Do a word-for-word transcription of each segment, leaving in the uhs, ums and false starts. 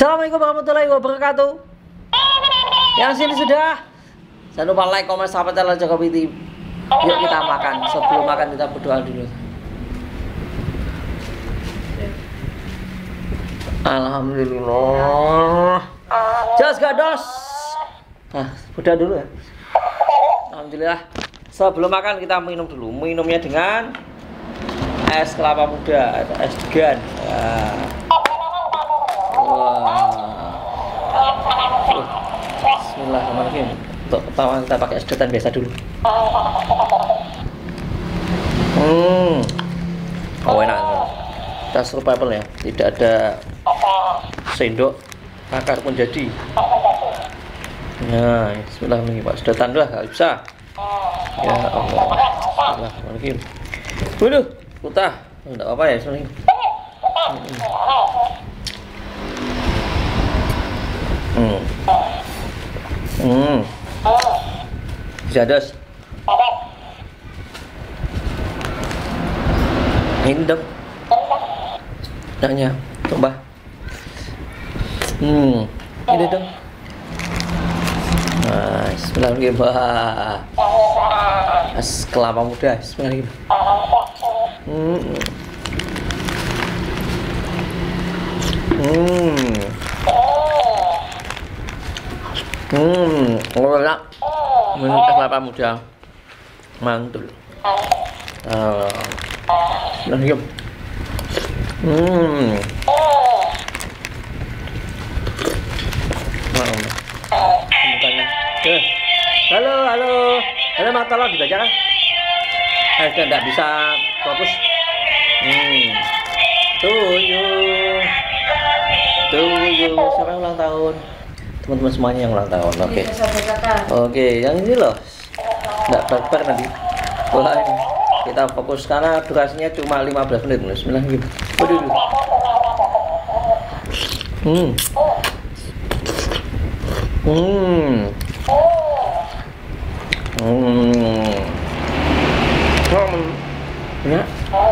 Assalamualaikum warahmatullahi wabarakatuh. Yang sini sudah. Jangan lupa like, komen, sahabat channel Jokowi T V. Yuk kita makan. Sebelum makan kita berdoa dulu. Alhamdulillah. Jos gados. Nah, udah dulu ya. Alhamdulillah. Sebelum makan kita minum dulu. Minumnya dengan es kelapa muda, es degan. Nah. Wah. Uh, Bismillahirrahmanirrahim. Untuk pertama kita pakai es degan biasa dulu. Hmm. Oh enak. Kita survival ya. Tidak ada sendok, akar pun jadi. Nah, bismillahirrahmanirrahim. Pak sedotan lah, nggak bisa. Ya Allah. Bismillahirrahmanirrahim. Waduh, putah. Enggak apa ya, bismillahirrahmanirrahim. Hmm. Hmm. Jadas. Ini dong. Nanya, coba. Hmm. Ini dong. Nah, bismillahirrahmanirrahim. Es kelapa muda, bismillahirrahmanirrahim. Hmm. Hmm. Hmm, enak. Minum es kelapa muda. Mantul. Uh, Bismillahirrahmanirrahim. Hmm. Mukanya. Eh. Halo, halo. Halo, Mak, tolong dibacakan. Eh, sudah tidak bisa fokus. Hmm. Tuyul. Tuyul. Siapa yang ulang tahun? Teman-teman semuanya yang ulang tahun. Oke. Okay. Oke, okay, yang ini loh. Enggak barbar nanti. Wah, ini. Kita fokus karena durasinya cuma lima belas menit. Bismillahirrahmanirrahim. Waduh. Hmm. Hmm. Hmm. Ya.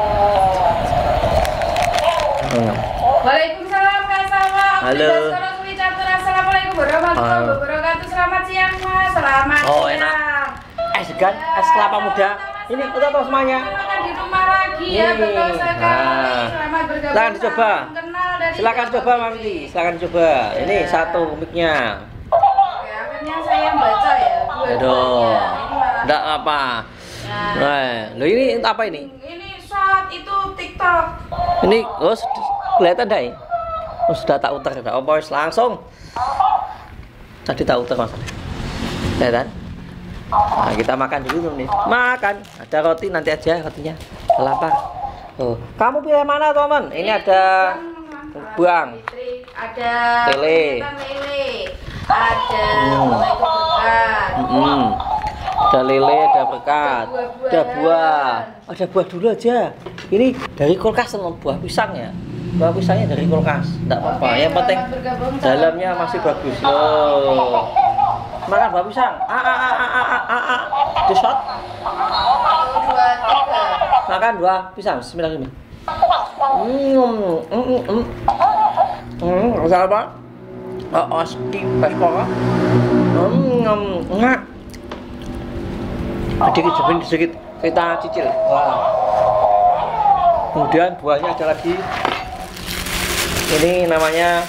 Hmm. Waalaikumsalam Kak Salma. Halo. Assalamualaikum warahmatullahi wabarakatuh. Selamat siang Mas. Selamat oh, siang. Enak. Es degan, es kelapa muda. Ini udah tahu semuanya. Makan di rumah lagi ya, betul sekali. Nah. Selamat bergabung. Silakan dicoba. Dari silakan coba Mami. Silakan coba. Ya. Ini satu mic-nya. Oke, akhirnya saya yang baca ya. Aduh. Enggak apa. Nah, nah, lo ini apa ini? Ini short itu TikTok. Ini oh kelihatan dah ya? Oh, sudah tak utar sudah. Oh, boys langsung. Tadi tak utar Mas. Ya kan? Nah, kita makan dulu nih. Makan. Ada roti nanti aja rotinya. Lapar. Oh, kamu pilih mana, teman? Ini ada buang. Ada lele. lele. Ada hmm. hmm. Ada lele, ada berkat. Ada buah. Ada buah dulu aja. Ini dari kulkas sama buah pisang ya. Buah pisangnya dari kulkas. Enggak apa-apa. Yang penting dalamnya masih bagus. Loh. Makan buah pisang. A a a a a a a. Di shot. Makan buah pisang. Bismillahirrahmanirrahim. Hmm, hmm, hmm. Hmm, rasa apa? Oh, oski peskora. Hmm, enggak. Sedikit sedikit sedikit kita cicil. Wah. Kemudian buahnya ada lagi. Ini namanya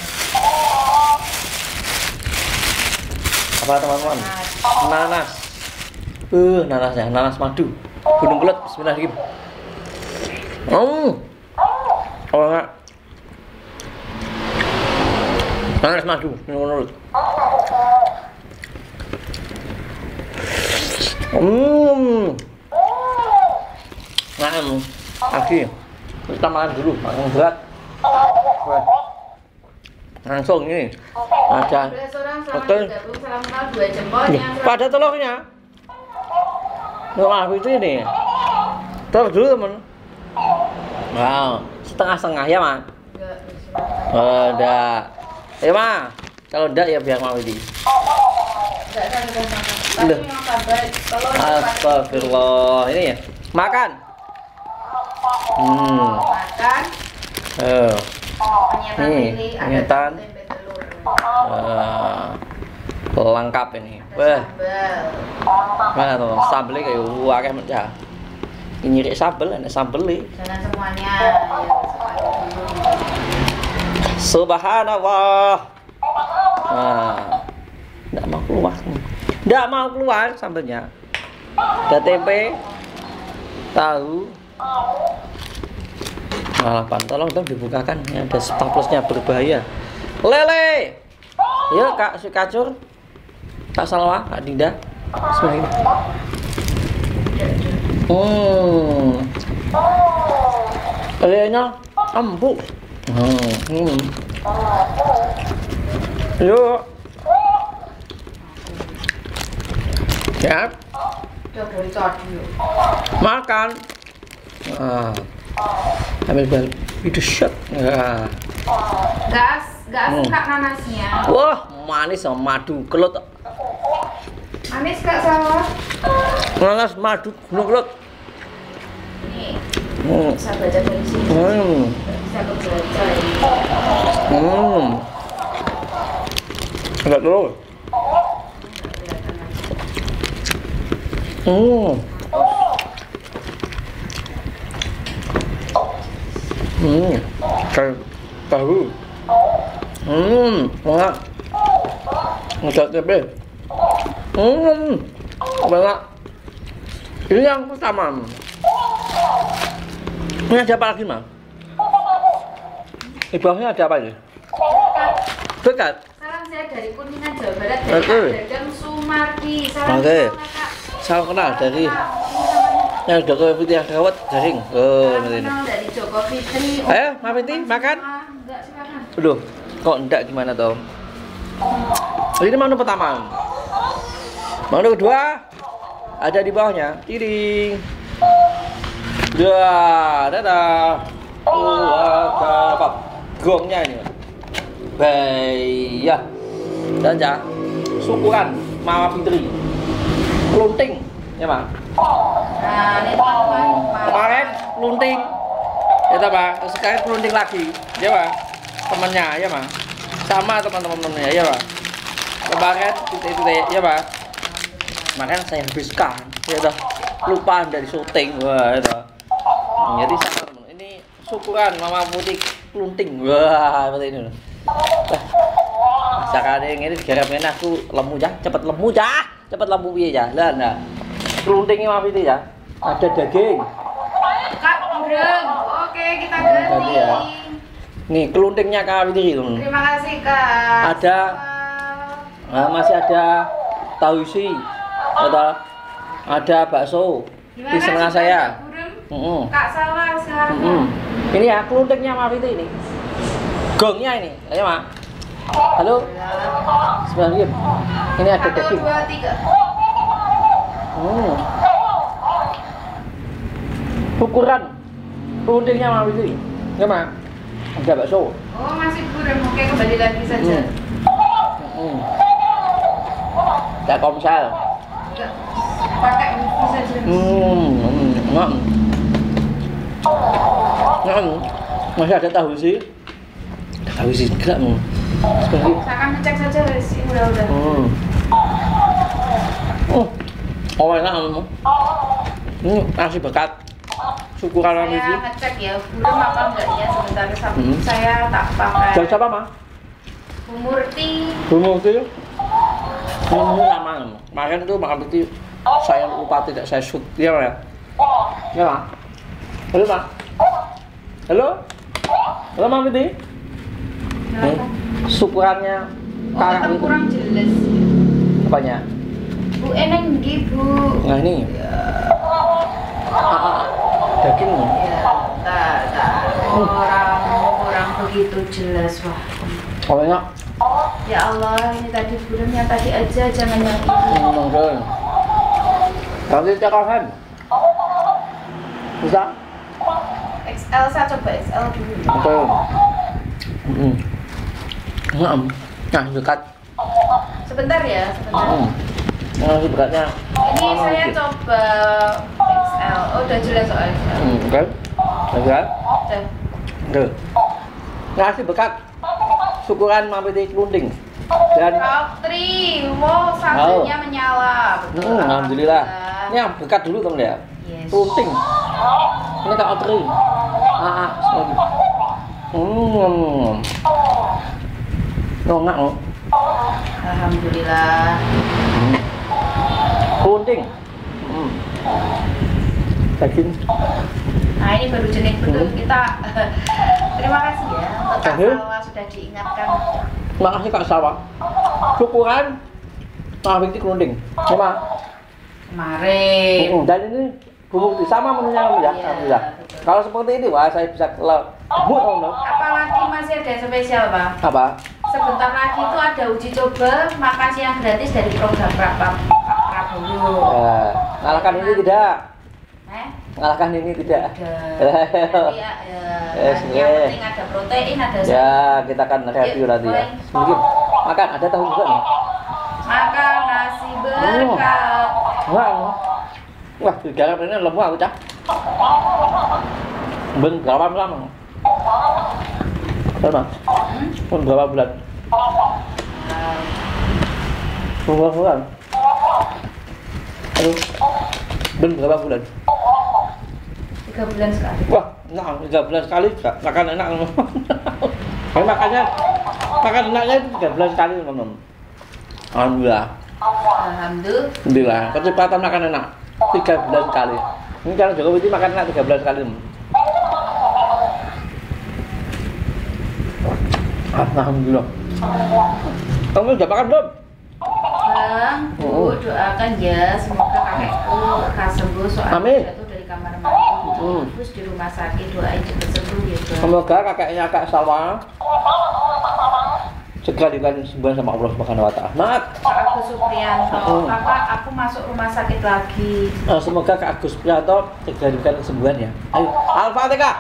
apa teman-teman? Nanas. Uh, nanasnya, nanas madu. Gunung Kelut. Bismillahirrahmanirrahim. Hmm. Oh enggak. Nanas madu, menurut. Hmm. Nah, lagi. Kita makan dulu, makan berat. Langsung ini ada betul pada telurnya. Wah, itu ini telur dulu temen. Wow, setengah-setengah ya Mak? Oh, enggak ya Mak, kalau enggak ya biar Mak Widi. Astagfirullah, ini ya makan. Hmm. Makan. Oh. Penyetan Nih, lele, ada penyetan. tempe telur. Uh, lengkap ini. Wah. Mana tuh sambelnya kayak wakil macam. Ini nyirik sambel, ada sambelnya. Jangan semuanya. Ya, Subhanallah. Nah, nggak mau keluar, nggak mau keluar sambelnya. Ada tempe, tahu. Malah tolong dong dibukakan, ini ada staplesnya berbahaya. Lele, yuk Kak si Kacur, Kak Salwa, Kak Dinda, semuanya. Hmm, lelenya empuk. Hmm, hmm. Yuk, ya. Makan. Ah. Ambil bal itu shot. Ya. Gas, gas Hmm. suka nanasnya. Wah, manis sama madu kelut. Manis Kak Salwa? Nanas madu gunung kelut. Nih, Hmm. bisa baca tulis. Hmm. Bisa kebaca. Hmm. Enggak terus. Hmm. Hmm. Kayak tahu. Hmm. Enak. Enggak tempe. Hmm. Enak. Ini yang pertama. Ini ada apa lagi, Mas? Di bawahnya ada apa ini? Dekat. Salam saya dari Kuningan, Jawa Barat, dari Oke. Kak Dadang Sumardi. Salam Oke. kenal, Kak. Salam kenal dari Kenal. Ini yang Joko Fitri yang gawat garing. Oh, namanya. ini. Kenal dari Joko Fitri. Ayo, Mbak Fitri, makan. Enggak, silakan. Aduh, kok enggak gimana toh? Ini menu pertama. Menu kedua ada di bawahnya. Piring. Dah, dadah. Wah, kapap. Gongnya ini. Baik. Dan ya, syukuran Mama Fitri. Kelunting, ya Pak. Nah, ini teman-teman. Kemarin kelunting. Ya tak Pak, sekarang kelunting lagi. Ya Pak. Temannya, ya Pak. Sama teman-temannya, ya Pak. Kemarin titik-titik, ya Pak. Kemarin saya habiskan. Ya dah. Lupa dari syuting. Wah, itu. Jadi sama teman. Ini syukuran Mama Putih kelunting. Wah, seperti ini loh. Masakan yang ini digarapin aku lemu ya, cepet lemu ya, cepet lemu piye ya. Lah nah. Keluntingnya Mama Putih ya. Ada daging. Kak Burung. Oke, kita Hmm, ganti. ganti ya. Nih, keluntingnya Kak Fitri itu. Terima kasih, Kak. Ada. Nah, masih ada tahu isi. Ada ada bakso di Gimana setengah sih, saya. Kak Burung? Mm-mm. Kak Salwa silakan. Mm-mm. Ini ya keluntingnya Mama Fitri ini. Gongnya ini. Ayo, Mak. Halo. Sebentar. Ini ada Satu, daging. dua, tiga. Hmm. Ukuran keluntingnya Mama Fitri. Ya, Mak. Ada bakso. Oh, masih Burung. Oke, kembali lagi saja. Hmm. Hmm. Ada komsel. Enggak. Pakai wifi saja. Hmm. Hmm. Hmm. Hmm. Masih ada tahu sih. Ada tahu sih enggak mau. Seperti. Saya akan ngecek saja guys. Ini udah udah. Hmm. Oh. Oh, enak kamu. Hmm, nasi bekat. Syukuran Mama Fitri. Saya ngecek ya, Burung apa enggaknya sebentar. Hmm. Saya tak pakai. Jam siapa, Ma? Bu Murti. Bu Murti. Ini lama. Kemarin tuh Mama Fitri saya lupa tidak saya shoot. Iya, Pak ya? Iya, Pak. Halo, Pak. Halo? Halo, Mama Fitri. Nih, syukurannya Oh, kakak tetap itu. kurang jelas. Apanya? Bu Eneng di Bu. Nah, ini. Ah, ah, daging. Ya, tak, tak. Orang, orang begitu jelas wah. Oh, enak. Ya Allah, ini tadi Burung yang tadi aja, jangan yang ini. Hmm, monggo. Nanti cakapan. Bisa? X L saya coba X L dulu. Oke. Hmm. Hmm. Nah, dekat. Sebentar ya, sebentar. Hmm. Nasi bekatnya. Ini saya coba X L. Oh, udah jelas soal X L. Hmm, oke. Oke. Udah. Tuh. Nasi bekat. syukuran mampir di Kelunding. Dan Tri, wow, sambalnya oh. menyala. Betul. Hmm, alhamdulillah. Ini yang berkat dulu teman ya. Yes. Kelunding. Ini Kak Tri. Ah, ah, sorry. Hmm. Nongak loh. Alhamdulillah. Hmm. Kelunding. Hmm. Daging. Nah ini baru jenis betul Hmm. kita. Terima kasih ya untuk Kak Daging. Salwa sudah diingatkan. Terima kasih Kak Salwa. Syukuran mampir di Kelunding. Terima. Kemarin. Hmm, dan ini bumbu sama menunya ya, Iya, alhamdulillah. betul. Kalau seperti ini, wah saya bisa kelak. Bumbu, no. Apalagi masih ada yang spesial, Pak. Apa? Sebentar lagi itu ada uji coba makan siang gratis dari program Pak Pak Prabowo. Ya, ngalahkan ini tidak. Eh? Ngalahkan ini tidak. Ada. Ya, ya. Yes, Yang yes. penting ada protein, ada Ya, kita akan review Yuk, nanti ya. mulai. Sedikit. Makan, ada tahu juga nih. makan nasi berkat. Wah, wah, digarap ini lembu aku cah. Ben berapa lama? Berapa? Ben berapa bulan? Berapa bulan? Aduh, ben berapa bulan? Tiga bulan sekali. Wah, enak, tiga bulan sekali gak makan enak. Tapi makannya, makan enaknya itu tiga bulan sekali teman-teman. Alhamdulillah. Alhamdulillah. Alhamdulillah, kecepatan makan enak tiga bulan sekali. Ini kalau Jokowi itu makan enak tiga bulan sekali. Alhamdulillah. Kamu udah makan belum? Bang, Bu, doakan ya semoga kakekku lekas sembuh soalnya Amin. jatuh dari kamar mandi. Hmm. Terus di rumah sakit doain cepat sembuh ya, Bang. Semoga kakeknya Kak Salwa segera diberikan sembuhan sama Allah Subhanahu wa taala. Mat. Kak Agus Supriyanto, Hmm. Kakak aku masuk rumah sakit lagi. Eh, semoga Kak Agus Prianto segera diberikan kesembuhan ya. Ayo, Al-Fatihah.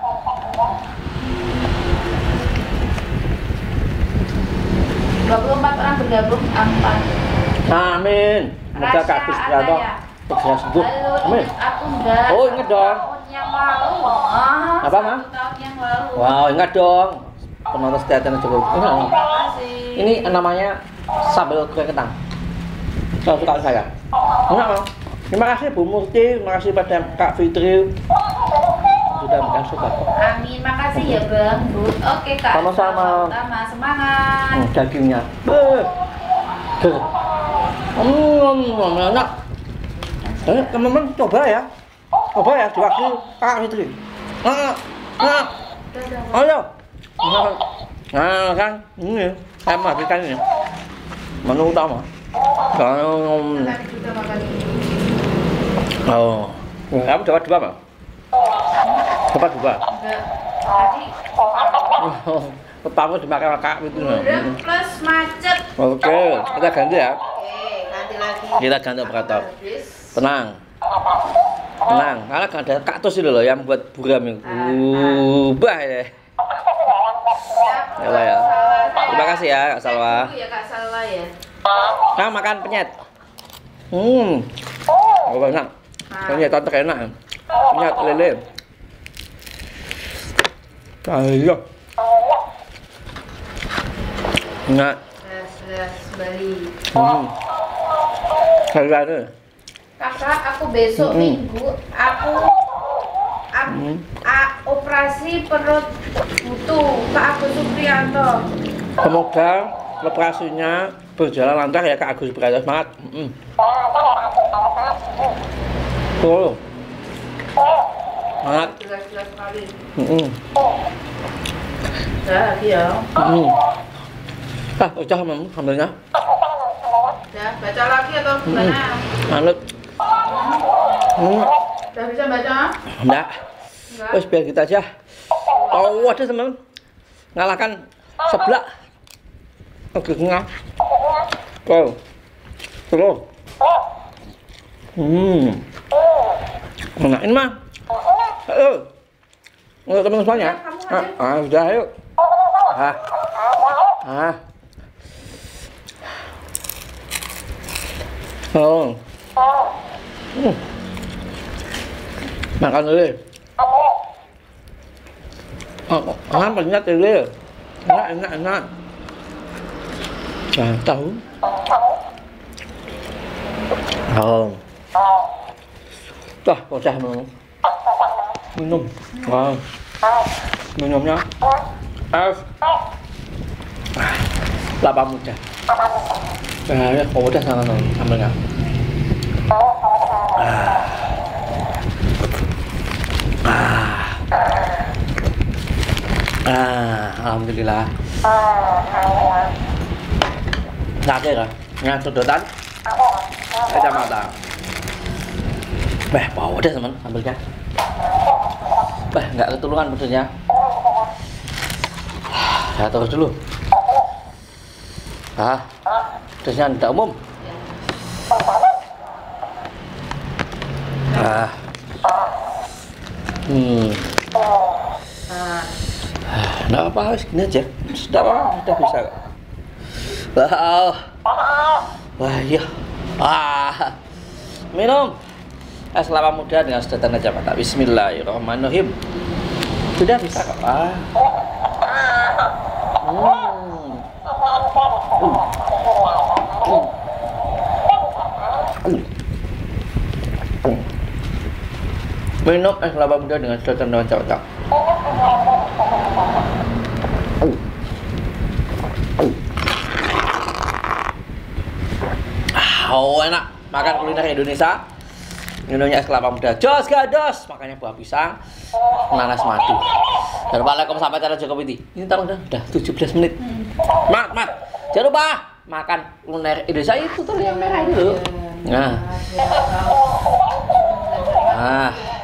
dua puluh empat orang bergabung, empat. Amin. Semoga Kak Agus Prianto ya? segera sembuh. Halo, Amin. ingat aku enggak? Oh, ingat dong. Tahun yang lalu. Ah, Apa, satu Ma? tahun yang lalu. Wow, ingat dong. Penonton setia channel Jokowi. Ingat. Terima kasih. Ini namanya sambal goreng kentang. Kesukaan saya. Enggak, Bang. Terima kasih Bu Murti, terima kasih pada Kak Fitri sudah memberikan support. Amin, makasih ya Bang. Bu. Oke Kak. Sama-sama. Sama semangat. Hmm, dagingnya. Beuh. Ger. Hmm, enak. Eh, teman-teman coba ya. Coba ya diwakili Kak Fitri. Nah, nah, ayo. Nah, nah kan, ini saya menghabiskan ini. Menu utama. Kalau Tadi juga makan ini. oh, kamu dapat dua Bang? Dapat dua. Enggak. Tadi Pertama dimakan Kak Fitri. gudeg plus macet. Oke, kita ganti ya. Oke, ganti lagi. Kita ganti operator. Habis. Tenang. Tenang, karena kan ada kaktus itu loh yang buat buram itu. Ubah ya. Ya, Pak, ya. Terima kasih ya Kak Salwa. Cek dulu ya Kak Salwa ya. Nah, makan penyet. Hmm. Oh, enak. Penyet tante enak. Penyet lele. Ayo. Enak. Les les Bali. Hmm. Salad. Kakak, aku besok Hmm. minggu aku aku Hmm. a- operasi perut butuh Kak Agus Supriyanto. Semoga operasinya berjalan lancar ya Kak Agus Prianto. Semangat. Mm. Tuh. Semangat. Jelas-jelas sekali. Mm. Udah lagi ya. Mm. Ah, udah Mam, hamilnya. Udah baca lagi atau gimana? Manut. Hmm. Udah bisa baca? Enggak. Enggak. Wes biar kita aja. Oh, ada teman. Ngalahkan sebelah. Oke, ngah. Tuh. Terus. Hmm. Nah, ini mah. Ayo. Untuk teman semuanya. Ah, ah, udah ayo. Ah. Ah. Oh. Hmm. Makan dulu. Oh, ah, banyak dulu. Enak, enak, enak. Nah, tahu. Oh. Dah, bocah minum. Minum. Wow. Minumnya. Es. Kelapa muda. Nah, ya, kok udah sangat ambilnya. Ah. Ah. Ah, alhamdulillah. Sakit kan? Yang sedotan? Kacamata. Bah, bau deh teman, ambilnya. Bah, nggak ketulungan pedesnya. Saya terus dulu. Ah, pedesnya tidak umum. Ah. Hmm. Nggak apa-apa, segini aja. Sudah apa, sudah bisa kok. Wow. Wah, iya. Ah. Minum es kelapa muda dengan sedotan kacamata. Bismillahirrahmanirrahim. Sudah bisa kok. Ah. Hmm. Hmm. Hmm. Minum es kelapa muda dengan sedotan kacamata. Oh, enak. Makan kuliner Indonesia. Minumnya es kelapa muda. Jos gados. Makanya buah pisang, nanas madu. Jangan lupa like, sampai channel Joko Piti. Ini taruh udah, udah tujuh belas menit. Mat, mat. Jangan lupa makan kuliner Indonesia itu tuh yang merah itu. Nah. Ah.